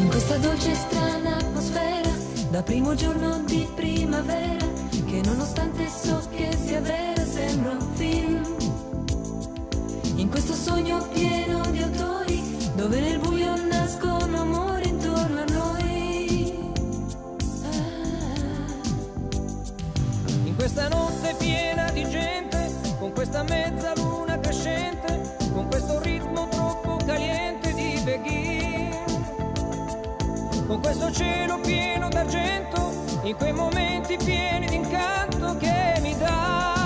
In questa dolce e strana atmosfera, da primo giorno di primavera, che nonostante so che sia vera sembra un film. In questo sogno pieno di autori, dove nel buio nascono amori intorno a noi. In questa notte piena di gente, con questa mezzaluna crescente, con questo ritmo troppo caliente di Begin, con questo cielo pieno d'argento, in quei momenti pieni d'incanto che mi dà.